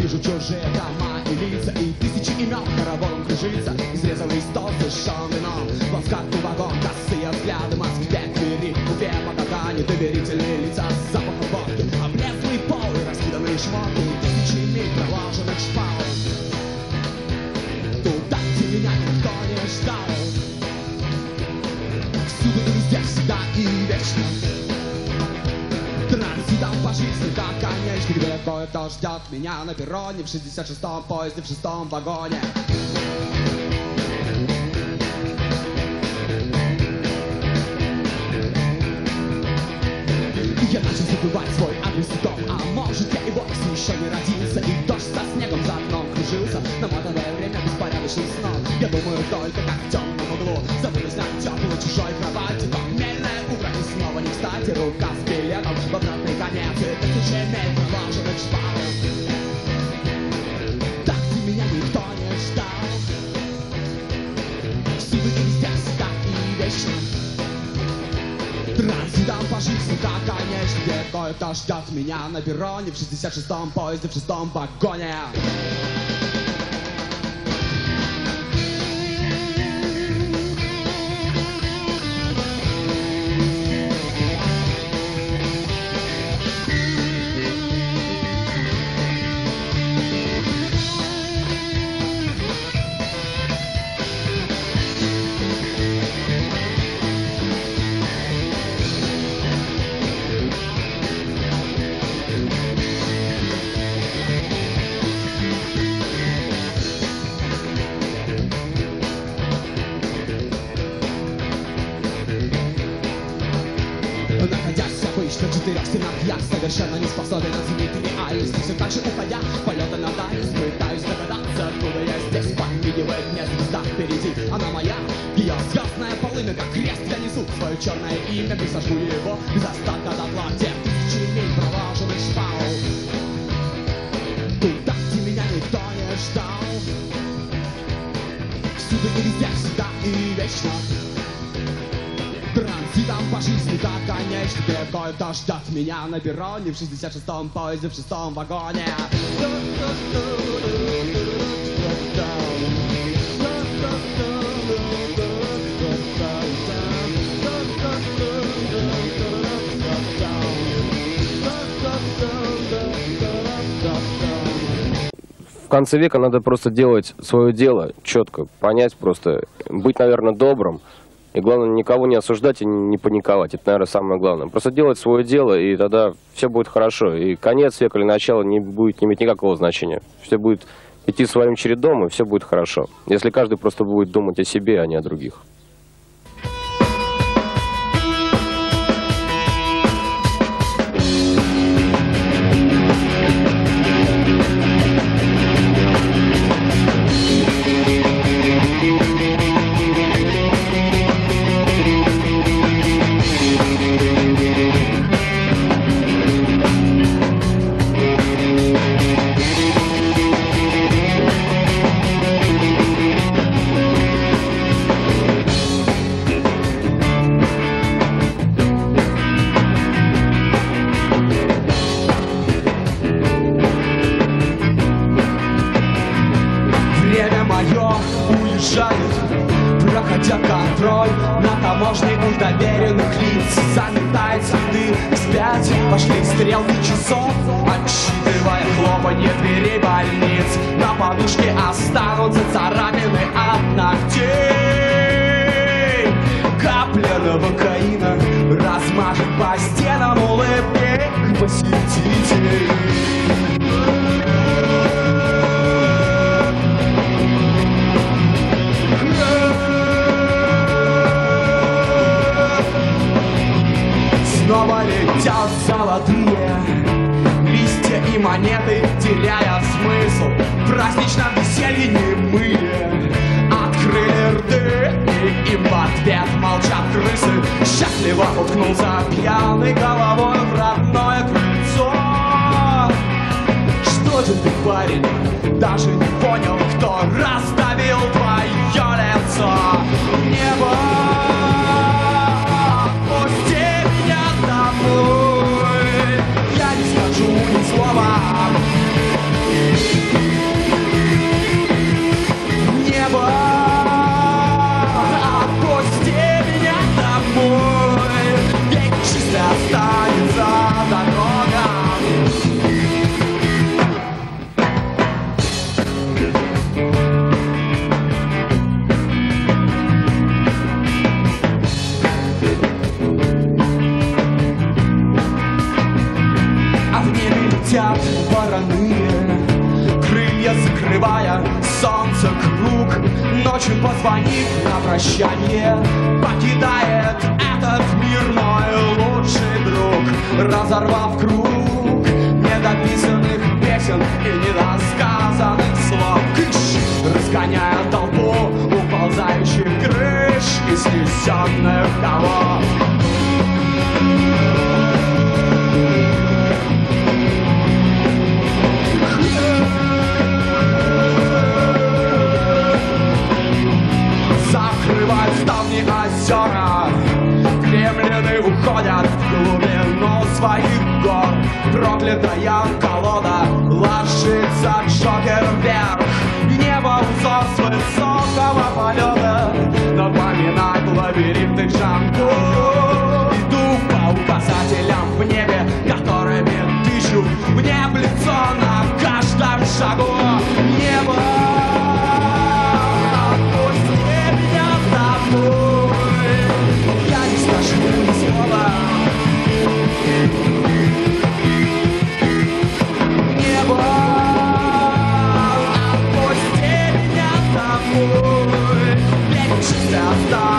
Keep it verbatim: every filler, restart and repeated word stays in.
Вижу чужие дома и лица, и тысячи имен хороводом кружится. Изрезанный стол дышал вином, плоскостный вагон, косые взгляды, Москве, Твери, Уфе, Магадане, доверительные лица, запах водки, облезлый пол и раскиданные шмотки, тысячи миль проложенных шпал. Туда, где меня никто не ждал, всюду и везде, всегда и вечно. Транзитом по жизни, как конечно, где кое-кто ждет меня на перроне в шестьдесят шестом поезде, в шестом вагоне. Я начал забывать свой адрес и дом, а может я и вовсе еще не родился, и дождь со снегом за окном кружился, намотанное время беспорядочным сном. Я думаю только как в темном углу забылась на теплой чужой кровати, похмельное утро и снова не кстати, рука с билетом в обратный конец, и тысячи миль проложенных шпал. Так, где меня никто не ждал, всюду и везде, всегда и вечно. Транзитом по жизни, как конечно, где кое-кто ждет меня на перроне в шестьдесят шестом поезде, в шестом вагоне. Находясь обычно в четырех стенах, я совершенно не способен оценить реальность. Все так же уходя, полета на дальность, пытаюсь догадаться, откуда я здесь. Подмигивает мне звезда впереди, она моя. Ее звездная полымя, как крест, я несу свое черное имя, присажу его без остатка дотла. Где тысячи миль проложенных шпал, туда, где меня никто не ждал, всюду и везде, всегда и вечно. Транзитом по жизни, как конечно, где кое-кто ждет меня на перроне в шестьдесят шестом поезде, в шестом вагоне. В конце века надо просто делать свое дело четко, понять просто, быть, наверное, добрым. И главное, никого не осуждать и не паниковать. Это, наверное, самое главное. Просто делать свое дело, и тогда все будет хорошо. И конец века или начало не будет не иметь никакого значения. Все будет идти своим чередом, и все будет хорошо. Если каждый просто будет думать о себе, а не о других. Проходя контроль на таможне у доверенных лиц, заметает следы вспять, пошли стрелки часов, отсчитывая хлопанье дверей больниц. На подушке останутся царапины от ногтей. Капля новокаина размажет по стенам улыбки посетителей. Снова летят золотые листья и монеты, теряя смысл. В праздничном веселье немые открыли рты, и им в ответ молчат крысы. Счастливо уткнулся пьяной головой в родное крыльцо. Что же ты, парень, даже не понял, кто раздавил твое лицо? Небо, я не скажу ни слова. звонит на прощание, покидает этот мир мой лучший друг, разорвав круг недописанных песен и недосказанных слов. Кыш! Разгоняя толпу уползающих крыш и снесенных кого. Закрывают ставни озера, кремлины уходят в глубину своих гор. Проклятая колода ложится Джокер вверх. Небо узор с высокого полета напоминает лабиринты Джанго. Иду по указателям в небе, которыми тычут мне в лицо на каждом шагу. Небо, я не скажу ни слова. Небо, отпусти меня домой. Ведь чистый остаток.